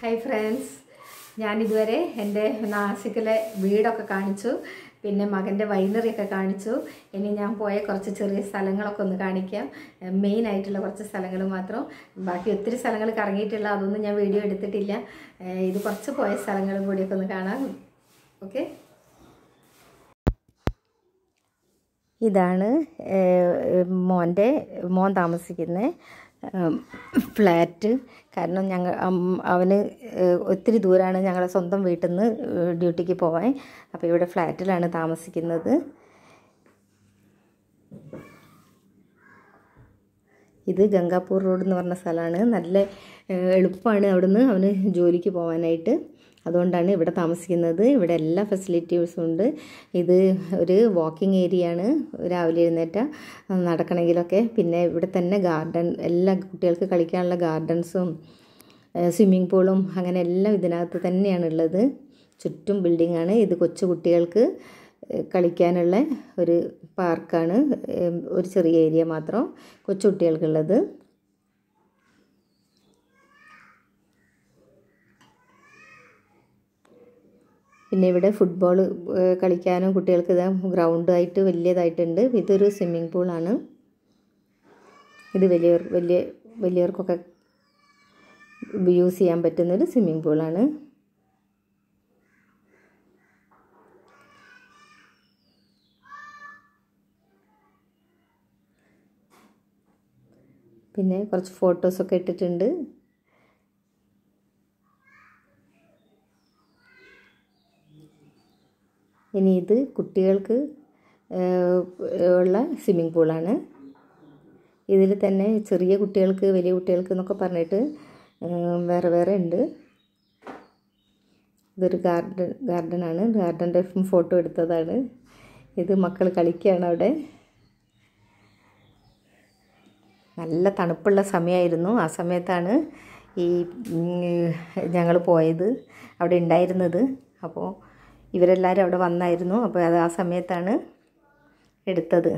Hi friends, ഞാനിതുവരെ എൻ്റെ നാസിക്കിലെ വീടൊക്കെ കാണിച്ചു, പിന്നെ മകൻ്റെ വൈനറിയൊക്കെ കാണിച്ചു. ഇനി ഞാൻ പോയ കുറച്ച് ചെറിയ സ്ഥലങ്ങളൊക്കെ ഒന്ന് കാണിക്കാം. മെയിനായിട്ടുള്ള കുറച്ച് സ്ഥലങ്ങൾ മാത്രം. ബാക്കി ഒത്തിരി സ്ഥലങ്ങൾ കറങ്ങിയിട്ടുള്ള അതൊന്നും ഞാൻ വീഡിയോ എടുത്തിട്ടില്ല. ഇത് കുറച്ച് പോയ സ്ഥലങ്ങളും കൂടിയൊക്കെ ഒന്ന് കാണാം. ഓക്കെ, ഇതാണ് മോൻ താമസിക്കുന്ന ഫ്ലാറ്റ്. കാരണം അവന് ഒത്തിരി ദൂരമാണ് ഞങ്ങളുടെ സ്വന്തം വീട്ടിൽ നിന്ന് ഡ്യൂട്ടിക്ക് പോവാൻ. അപ്പോൾ ഇവിടെ ഫ്ലാറ്റിലാണ് താമസിക്കുന്നത്. ഇത് ഗംഗാപൂർ റോഡ് എന്ന് പറഞ്ഞ സ്ഥലമാണ്. നല്ല എളുപ്പമാണ് അവിടുന്ന് അവന് ജോലിക്ക് പോകാനായിട്ട്. അതുകൊണ്ടാണ് ഇവിടെ താമസിക്കുന്നത്. ഇവിടെ എല്ലാ ഫെസിലിറ്റീസും ഉണ്ട്. ഇത് ഒരു വാക്കിംഗ് ഏരിയ ആണ്, രാവിലെ എഴുന്നേറ്റ നടക്കണമെങ്കിലൊക്കെ. പിന്നെ ഇവിടെ തന്നെ ഗാർഡൻ, എല്ലാ കുട്ടികൾക്ക് കളിക്കാനുള്ള ഗാർഡൻസും സ്വിമ്മിംഗ് പൂളും അങ്ങനെ എല്ലാം ഇതിനകത്ത് തന്നെയാണുള്ളത്. ചുറ്റും ബിൽഡിംഗ് ആണ്. ഇത് കൊച്ചു കുട്ടികൾക്ക് കളിക്കാനുള്ള ഒരു പാർക്കാണ്. ഒരു ചെറിയ ഏരിയ മാത്രം കൊച്ചു കുട്ടികൾക്കുള്ളത്. പിന്നെ ഇവിടെ ഫുട്ബോൾ കളിക്കാനും കുട്ടികൾക്ക് ഗ്രൗണ്ടായിട്ട് വലിയതായിട്ടുണ്ട്. ഇതൊരു സ്വിമ്മിംഗ് പൂളാണ്. ഇത് വലിയവർക്കൊക്കെ യൂസ് ചെയ്യാൻ പറ്റുന്നൊരു സ്വിമ്മിംഗ് പൂളാണ്. പിന്നെ കുറച്ച് ഫോട്ടോസൊക്കെ ഇട്ടിട്ടുണ്ട്. ഇനി ഇത് കുട്ടികൾക്ക് ഉള്ള സ്വിമ്മിംഗ് പൂളാണ്. ഇതിൽ തന്നെ ചെറിയ കുട്ടികൾക്ക്, വലിയ കുട്ടികൾക്ക് എന്നൊക്കെ പറഞ്ഞിട്ട് വേറെ വേറെ ഉണ്ട്. ഇതൊരു ഗാർഡനാണ്. ഗാർഡൻ്റെ ഫോട്ടോ എടുത്തതാണ്. ഇത് മക്കൾ കളിക്കുകയാണ് അവിടെ. നല്ല തണുപ്പുള്ള സമയമായിരുന്നു. ആ സമയത്താണ് ഞങ്ങൾ പോയത്, അവിടെ ഉണ്ടായിരുന്നത്. അപ്പോൾ ഇവരെല്ലാവരും അവിടെ വന്നായിരുന്നു. അപ്പോൾ അത് ആ സമയത്താണ് എടുത്തത്.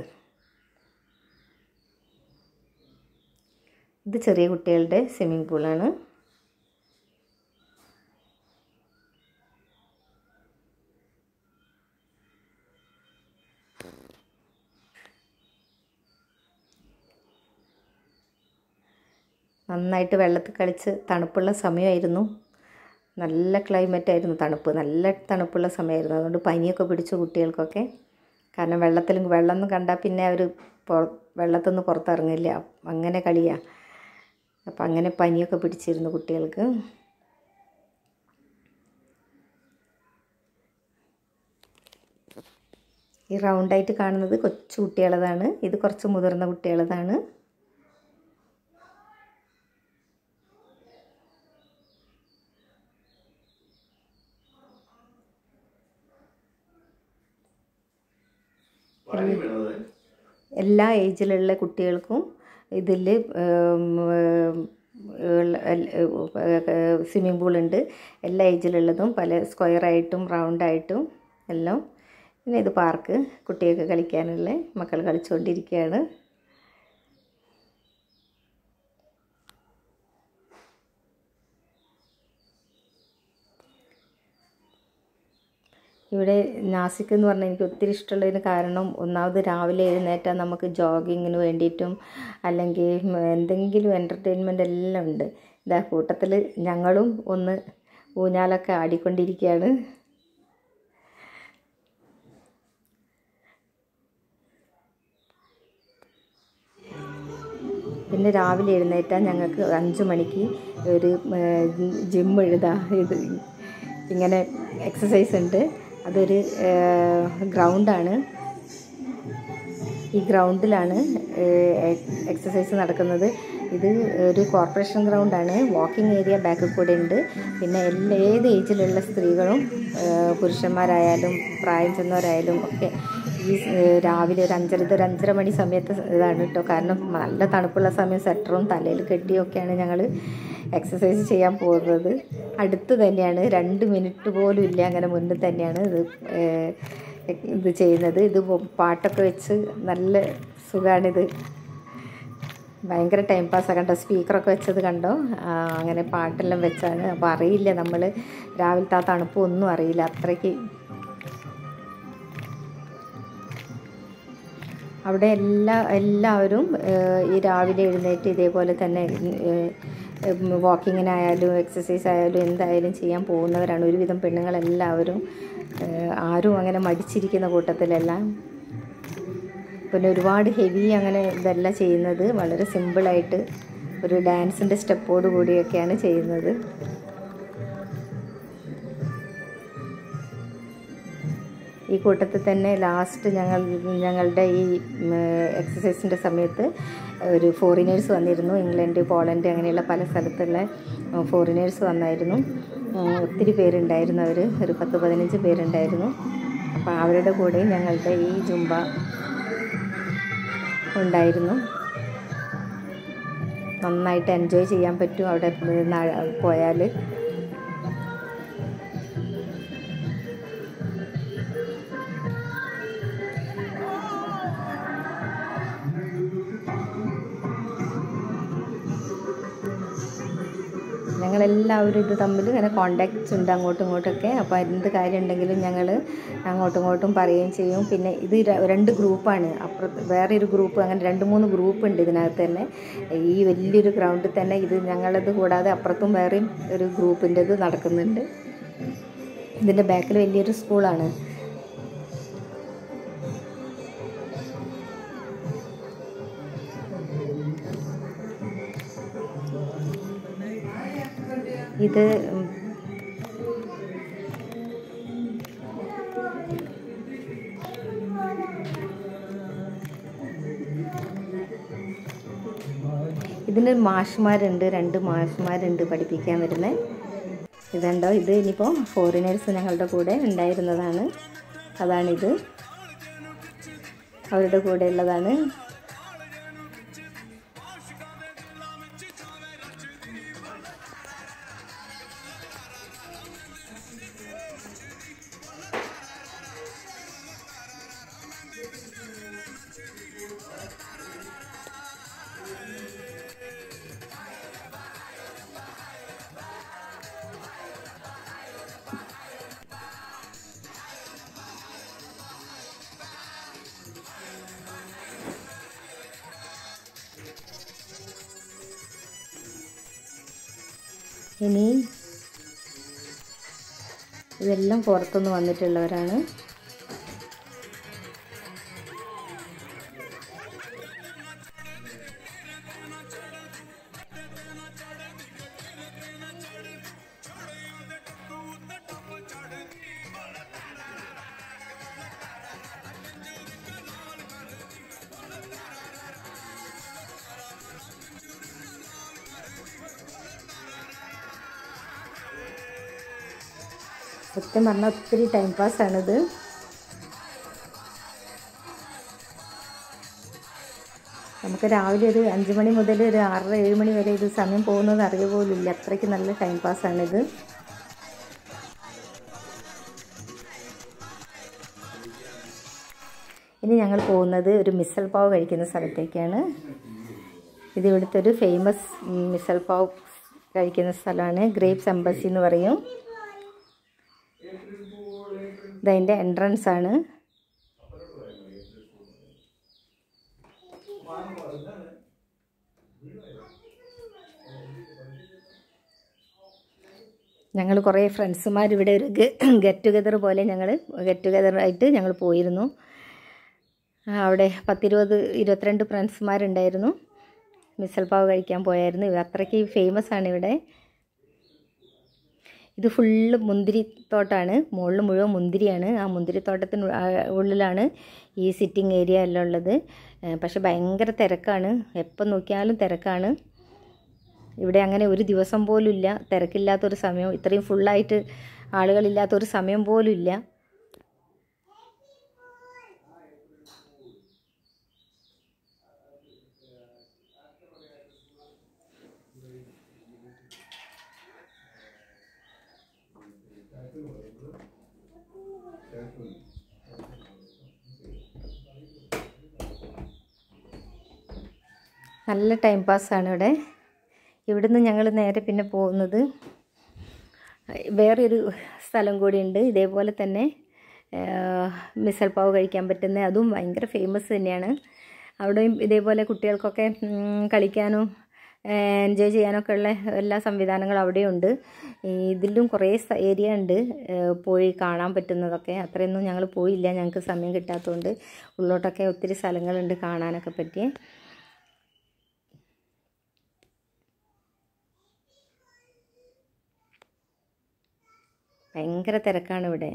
ഇത് ചെറിയ കുട്ടികളുടെ സ്വിമ്മിംഗ് പൂളാണ്. നന്നായിട്ട് വെള്ളത്തിൽ കളിച്ച് തണുപ്പുള്ള സമയമായിരുന്നു. നല്ല ക്ലൈമറ്റായിരുന്നു, നല്ല തണുപ്പുള്ള സമയമായിരുന്നു. അതുകൊണ്ട് പനിയൊക്കെ പിടിച്ചു കുട്ടികൾക്കൊക്കെ. കാരണം വെള്ളം കണ്ടാൽ പിന്നെ അവർ വെള്ളത്തിൽ നിന്ന് പുറത്തിറങ്ങില്ല, അങ്ങനെ കളിയാണ്. അപ്പം അങ്ങനെ പനിയൊക്കെ പിടിച്ചിരുന്നു കുട്ടികൾക്ക്. ഈ റൗണ്ടായിട്ട് കാണുന്നത് കൊച്ചു കുട്ടികളതാണ്. ഇത് കുറച്ച് മുതിർന്ന കുട്ടികളതാണ്. എല്ലാ ഏജിലുള്ള കുട്ടികൾക്കും ഇതിൽ സ്വിമ്മിംഗ് പൂളുണ്ട്. എല്ലാ ഏജിലുള്ളതും പല സ്ക്വയറായിട്ടും റൗണ്ടായിട്ടും എല്ലാം. പിന്നെ ഇത് പാർക്ക്, കുട്ടികൾക്ക് കളിക്കാനുള്ള മക്കൾ കളിച്ചുകൊണ്ടിരിക്കുകയാണ്. ഇവിടെ നാസിക് എന്ന് പറഞ്ഞാൽ എനിക്ക് ഒത്തിരി ഇഷ്ടമുള്ളതിന് കാരണം, ഒന്നാമത് രാവിലെ എഴുന്നേറ്റാൽ നമുക്ക് ജോഗിങ്ങിന് വേണ്ടിയിട്ടും അല്ലെങ്കിൽ എന്തെങ്കിലും എൻ്റർടൈൻമെൻ്റ് എല്ലാം ഉണ്ട്. ഇതാ കൂട്ടത്തിൽ ഞങ്ങളും ഒന്ന് ഊഞ്ഞാലൊക്കെ ആടിക്കൊണ്ടിരിക്കുകയാണ്. പിന്നെ രാവിലെ എഴുന്നേറ്റാൽ ഞങ്ങൾക്ക് 5 മണിക്ക് ഒരു ജിം ഇത് ഇങ്ങനെ എക്സസൈസ് ഉണ്ട്. അതൊരു ഗ്രൗണ്ടാണ്. ഈ ഗ്രൗണ്ടിലാണ് എക്സസൈസ് നടക്കുന്നത്. ഇത് ഒരു കോർപ്പറേഷൻ ഗ്രൗണ്ടാണ്. വാക്കിംഗ് ഏരിയ ബാക്കിൽ കൂടെ ഉണ്ട്. പിന്നെ ഏത് ഏജിലുള്ള സ്ത്രീകളും പുരുഷന്മാരായാലും പ്രായം ചെന്നവരായാലും ഒക്കെ ഈ രാവിലെ ഒരു 5:30 മണി സമയത്ത് ഇതാണ് കേട്ടോ. കാരണം നല്ല തണുപ്പുള്ള സമയം സ്വെറ്ററും തലയിൽ കെട്ടിയൊക്കെയാണ് ഞങ്ങൾ എക്സസൈസ് ചെയ്യാൻ പോകുന്നത്. അടുത്ത് തന്നെയാണ്, 2 മിനിറ്റ് പോലും ഇല്ല, അങ്ങനെ മുന്നിൽ തന്നെയാണ് ഇത് ചെയ്യുന്നത്. ഇത് പാട്ടൊക്കെ വെച്ച് നല്ല സുഖമാണിത്. ഭയങ്കര ടൈം പാസ്സാണ് കണ്ടോ, സ്പീക്കറൊക്കെ വെച്ചത് കണ്ടോ. അങ്ങനെ പാട്ടെല്ലാം വെച്ചാണ്. അപ്പോൾ അറിയില്ല, നമ്മൾ രാവിലത്തെ ആ തണുപ്പ് ഒന്നും അറിയില്ല അത്രയ്ക്ക്. അവിടെ എല്ലാവരും ഈ രാവിലെ എഴുന്നേറ്റ് ഇതേപോലെ തന്നെ വാക്കിങ്ങിനായാലും എക്സസൈസ് ആയാലും എന്തായാലും ചെയ്യാൻ പോകുന്നവരാണ്. ഒരുവിധം പെണ്ണുങ്ങളെല്ലാവരും, ആരും അങ്ങനെ മടിച്ചിരിക്കുന്ന കൂട്ടത്തിലല്ല. പിന്നെ ഒരുപാട് ഹെവി അങ്ങനെ ഇതല്ല ചെയ്യുന്നത്, വളരെ സിമ്പിളായിട്ട് ഒരു ഡാൻസിൻ്റെ സ്റ്റെപ്പോട് കൂടിയൊക്കെയാണ് ചെയ്യുന്നത്. ഈ കൂട്ടത്തിൽ തന്നെ ലാസ്റ്റ് ഞങ്ങളുടെ ഈ എക്സസൈസിൻ്റെ സമയത്ത് ഒരു ഫോറിനേഴ്സ് വന്നിരുന്നു. ഇംഗ്ലണ്ട്, പോളണ്ട് അങ്ങനെയുള്ള പല സ്ഥലത്തുള്ള ഫോറിനേഴ്സ് വന്നായിരുന്നു. ഒത്തിരി പേരുണ്ടായിരുന്നു, അവർ ഒരു 10-15 പേരുണ്ടായിരുന്നു. അപ്പോൾ അവരുടെ കൂടെ ഞങ്ങളുടെ ഈ ജുംബ ഉണ്ടായിരുന്നു. നന്നായിട്ട് എൻജോയ് ചെയ്യാൻ പറ്റും അവിടെ പോയാൽ. ഞങ്ങളെല്ലാവരും ഇത് തമ്മിൽ ഇങ്ങനെ കോണ്ടാക്ട്സ് ഉണ്ട് അങ്ങോട്ടും ഇങ്ങോട്ടൊക്കെ. അപ്പോൾ എന്ത് കാര്യം ഉണ്ടെങ്കിലും ഞങ്ങൾ അങ്ങോട്ടും ഇങ്ങോട്ടും പറയുകയും ചെയ്യും. പിന്നെ ഇത് 2 ഗ്രൂപ്പാണ്, അപ്പുറത്ത് വേറെ ഒരു ഗ്രൂപ്പ്, അങ്ങനെ 2-3 ഗ്രൂപ്പ് ഉണ്ട് ഇതിനകത്ത് തന്നെ. ഈ വലിയൊരു ഗ്രൗണ്ടിൽ തന്നെ ഇത് ഞങ്ങളത് കൂടാതെ അപ്പുറത്തും വേറെയും ഒരു ഗ്രൂപ്പിൻ്റെത് നടക്കുന്നുണ്ട്. ഇതിൻ്റെ ബാക്കിൽ വലിയൊരു സ്കൂളാണ്. ഇത് ഇതിന് മാഷ്മാരുണ്ട്, 2 മാഷ്മാരുണ്ട് പഠിപ്പിക്കാൻ വരുന്നത്. ഇതുണ്ടോ, ഇത് ഇനിയിപ്പോൾ ഫോറിനേഴ്സ് ഞങ്ങളുടെ കൂടെ ഉണ്ടായിരുന്നതാണ്. അതാണിത്, അവരുടെ കൂടെ ഉള്ളതാണ്. ഇനി ഇതെല്ലാം പുറത്തുനിന്ന് വന്നിട്ടുള്ളവരാണ്. സത്യം പറഞ്ഞാൽ ഒത്തിരി ടൈം പാസ്സാണിത്. നമുക്ക് രാവിലെ ഒരു 5 മണി മുതൽ ഒരു 6-7 മണി വരെ ഇത് സമയം പോകുന്നത് അറിയ പോലുമില്ല. അത്രയ്ക്ക് നല്ല ടൈം പാസ്സാണിത്. ഇനി ഞങ്ങൾ പോകുന്നത് ഒരു മിസൽ പാവ് കഴിക്കുന്ന സ്ഥലത്തേക്കാണ്. ഇത് ഇവിടുത്തെ ഒരു ഫേമസ് മിസൽ പാവ് കഴിക്കുന്ന സ്ഥലമാണ്. ഗ്രേപ്സ് എംബസി എന്ന് പറയും. ഇതതിൻ്റെ എൻട്രൻസ് ആണ്. ഞങ്ങൾ കുറേ ഫ്രണ്ട്സുമാർ ഇവിടെ ഒരു ഗെറ്റ് ടുഗെദർ പോലെ ആയിട്ട് ഞങ്ങൾ പോയിരുന്നു. അവിടെ 10-22 ഫ്രണ്ട്സുമാരുണ്ടായിരുന്നു. മിസൽ പാവ് കഴിക്കാൻ പോയായിരുന്നു. അത്രയ്ക്ക് ഫേമസ് ആണ് ഇവിടെ. ഇത് ഫുള്ള് മുന്തിരിത്തോട്ടാണ്, മുകളിൽ മുഴുവൻ മുന്തിരിയാണ്. ആ മുന്തിരിത്തോട്ടത്തിന് ഉള്ളിലാണ് ഈ സിറ്റിംഗ് ഏരിയ എല്ലാം ഉള്ളത്. പക്ഷെ ഭയങ്കര തിരക്കാണ്, എപ്പം നോക്കിയാലും തിരക്കാണ്. ഇവിടെ അങ്ങനെ ഒരു ദിവസം പോലും ഇല്ല തിരക്കില്ലാത്തൊരു സമയം. ഇത്രയും ഫുള്ളായിട്ട് ആളുകളില്ലാത്തൊരു സമയം പോലും ഇല്ല. നല്ല ടൈം പാസ്സാണ് ഇവിടെ. ഇവിടുന്ന് ഞങ്ങൾ നേരെ പിന്നെ പോകുന്നത് വേറൊരു സ്ഥലം കൂടിയുണ്ട്. ഇതേപോലെ തന്നെ മിസൽ പാവ് കഴിക്കാൻ പറ്റുന്ന, അതും ഭയങ്കര ഫേമസ് തന്നെയാണ്. അവിടെയും ഇതേപോലെ കുട്ടികൾക്കൊക്കെ കളിക്കാനും എൻജോയ് ചെയ്യാനൊക്കെ ഉള്ള എല്ലാ സംവിധാനങ്ങളും അവിടെയുണ്ട്. ഇതിലും കുറേ ഏരിയ ഉണ്ട് പോയി കാണാൻ പറ്റുന്നതൊക്കെ. അത്രയൊന്നും ഞങ്ങൾ പോയില്ല, ഞങ്ങൾക്ക് സമയം കിട്ടാത്തതുകൊണ്ട്. ഉള്ളോട്ടൊക്കെ ഒത്തിരി സ്ഥലങ്ങളുണ്ട് കാണാനൊക്കെ പറ്റിയ. ഭയങ്കര തിരക്കാണ് ഇവിടെ.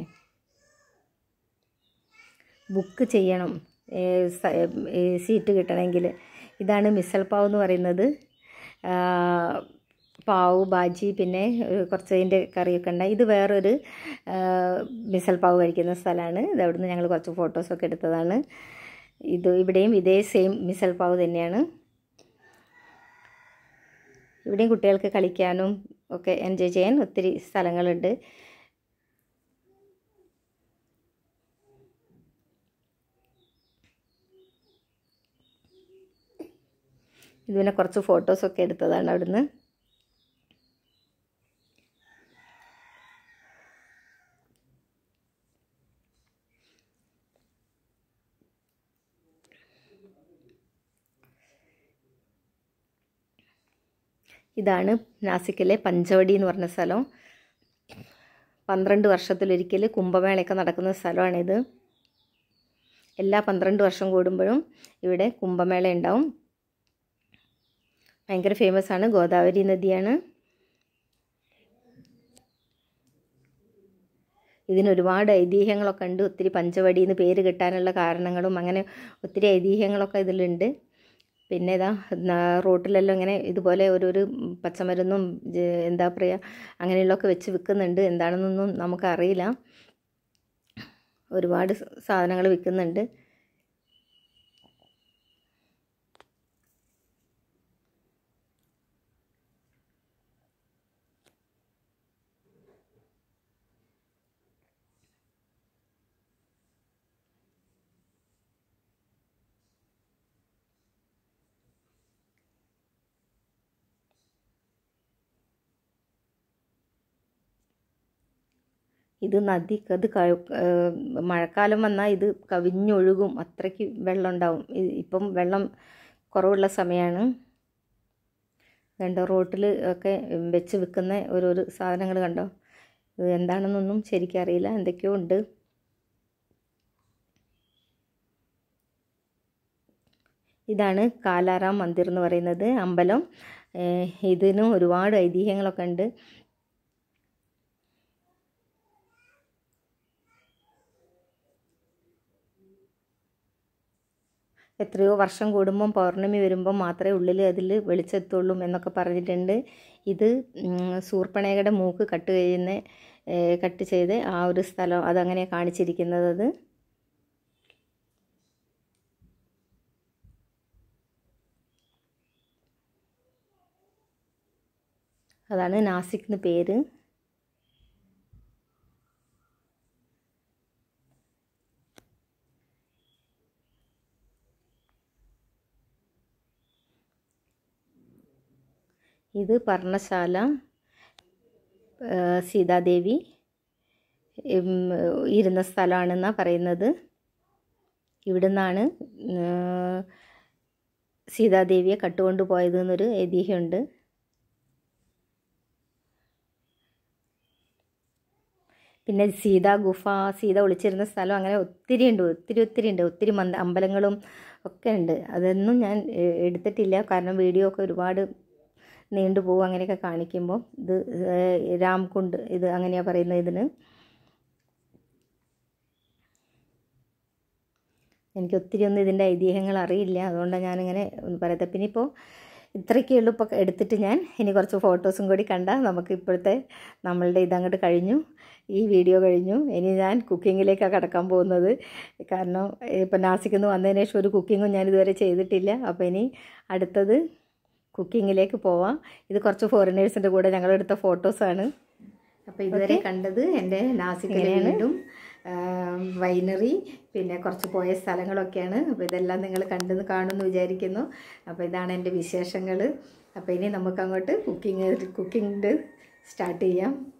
ബുക്ക് ചെയ്യണം സീറ്റ് കിട്ടണമെങ്കിൽ. ഇതാണ് മിസൽ പാവ് എന്ന് പറയുന്നത്. പാവ്, ബാജി, പിന്നെ കുറച്ച് അതിൻ്റെ കറിയൊക്കെ ഉണ്ടായി. ഇത് വേറൊരു മിസൽ പാവ് കഴിക്കുന്ന സ്ഥലമാണ്. ഇത് അവിടുന്ന് ഞങ്ങൾ കുറച്ച് ഫോട്ടോസൊക്കെ എടുത്തതാണ്. ഇവിടെയും ഇതേ സെയിം മിസൽ പാവ് തന്നെയാണ്. ഇവിടെയും കുട്ടികൾക്ക് കളിക്കാനും ഒക്കെ എൻജോയ് ചെയ്യാൻ ഒത്തിരി സ്ഥലങ്ങളുണ്ട്. ഇതിനെ കുറച്ച് ഫോട്ടോസൊക്കെ എടുത്തതാണ് അവിടുന്ന്. ഇതാണ് നാസിക്കിലെ പഞ്ചവടി എന്ന് പറഞ്ഞ സ്ഥലം. 12 വർഷത്തിലൊരിക്കൽ കുംഭമേളയൊക്കെ നടക്കുന്ന സ്ഥലമാണിത്. എല്ലാ 12 വർഷം കൂടുമ്പോഴും ഇവിടെ കുംഭമേള ഉണ്ടാവും. ഭയങ്കര ഫേമസ് ആണ്. ഗോദാവരി നദിയാണ്. ഇതിനൊരുപാട് ഐതിഹ്യങ്ങളൊക്കെ ഉണ്ട്. ഒത്തിരി പഞ്ചവടി എന്ന് പേര് കിട്ടാനുള്ള കാരണങ്ങളും അങ്ങനെ ഒത്തിരി ഐതിഹ്യങ്ങളൊക്കെ ഇതിലുണ്ട്. പിന്നെ ഇതാ റോട്ടിലെല്ലാം ഇങ്ങനെ ഇതുപോലെ ഓരോരു പച്ചമരുന്നും എന്താ പറയുക അങ്ങനെയുള്ളതൊക്കെ വെച്ച് വിൽക്കുന്നുണ്ട്. എന്താണെന്നൊന്നും നമുക്കറിയില്ല. ഒരുപാട് സാധനങ്ങൾ വിൽക്കുന്നുണ്ട്. ഇത് നദി മഴക്കാലം വന്നാൽ ഇത് കവിഞ്ഞൊഴുകും. അത്രയ്ക്ക് വെള്ളം ഉണ്ടാവും. ഇപ്പം വെള്ളം കുറവുള്ള സമയമാണ്. കണ്ടോ റോട്ടിൽ ഒക്കെ വെച്ച് വിൽക്കുന്ന ഓരോരോ സാധനങ്ങൾ കണ്ടോ. ഇത് എന്താണെന്നൊന്നും ശരിക്കറിയില്ല, എന്തൊക്കെയോ ഉണ്ട്. ഇതാണ് കാലാറാം മന്ദിർ എന്ന് പറയുന്നത് അമ്പലം. ഇതിനും ഒരുപാട് ഐതിഹ്യങ്ങളൊക്കെ ഉണ്ട്. എത്രയോ വർഷം കൂടുമ്പം പൗർണമി വരുമ്പം മാത്രമേ ഉള്ളിൽ അതിൽ വെളിച്ചെത്തുള്ളൂ എന്നൊക്കെ പറഞ്ഞിട്ടുണ്ട്. ഇത് ശൂർപ്പണഖയുടെ മൂക്ക് കട്ട് ചെയ്ത് ആ ഒരു സ്ഥലം അതങ്ങനെ കാണിച്ചിരിക്കുന്നത്. അത് അതാണ് നാസിക് എന്ന് പേര്. ഇത് പർണശാല. സീതാദേവി ഇരുന്ന സ്ഥലമാണെന്നാണ് പറയുന്നത്. ഇവിടുന്നാണ് സീതാദേവിയെ കട്ടുകൊണ്ടു പോയതെന്നൊരു ഐതിഹ്യമുണ്ട്. പിന്നെ സീതാ ഗുഫ, സീത ഒളിച്ചിരുന്ന സ്ഥലം, അങ്ങനെ ഒത്തിരി ഉണ്ട്. ഒത്തിരി അമ്പലങ്ങളും ഒക്കെ ഉണ്ട്. അതൊന്നും ഞാൻ എടുത്തിട്ടില്ല, കാരണം വീഡിയോ ഒക്കെ ഒരുപാട് നീണ്ടുപോകും അങ്ങനെയൊക്കെ കാണിക്കുമ്പോൾ. ഇത് രാംകുണ്ട്, ഇത് അങ്ങനെയാണ് പറയുന്നത്. ഇതിന് എനിക്ക് ഒത്തിരി ഒന്നും ഇതിൻ്റെ ഐതിഹ്യങ്ങൾ അറിയില്ല, അതുകൊണ്ടാണ് ഞാനിങ്ങനെ ഒന്ന് പറയത്തെ. പിന്നെ ഇപ്പോൾ ഇത്രയൊക്കെ ഉള്ളൂ ഇപ്പോൾ എടുത്തിട്ട് ഞാൻ. ഇനി കുറച്ച് ഫോട്ടോസും കൂടി കണ്ടാൽ നമുക്ക് ഇപ്പോഴത്തെ നമ്മളുടെ ഇതങ്ങോട്ട് കഴിഞ്ഞു, ഈ വീഡിയോ കഴിഞ്ഞു. ഇനി ഞാൻ കുക്കിങ്ങിലേക്കാണ് കടക്കാൻ പോകുന്നത്. കാരണം ഇപ്പം നാസിക്കിൽ നിന്ന് വന്നതിന് ശേഷം ഒരു കുക്കിങ്ങും ഞാനിതുവരെ ചെയ്തിട്ടില്ല. അപ്പോൾ ഇനി അടുത്തത് കുക്കിങ്ങിലേക്ക് പോവാം. ഇത് കുറച്ച് ഫോറിനേഴ്സിൻ്റെ കൂടെ ഞങ്ങളെടുത്ത ഫോട്ടോസാണ്. അപ്പോൾ ഇതുവരെ കണ്ടത് എൻ്റെ നാസിക്കിലെ വീടും വൈനറി, പിന്നെ കുറച്ച് പോയ സ്ഥലങ്ങളൊക്കെയാണ്. അപ്പോൾ ഇതെല്ലാം നിങ്ങൾ കാണുമെന്ന് വിചാരിക്കുന്നു. അപ്പോൾ ഇതാണ് എൻ്റെ വിശേഷങ്ങൾ. അപ്പോൾ ഇനി നമുക്ക് അങ്ങോട്ട് കുക്കിംഗ് സ്റ്റാർട്ട് ചെയ്യാം.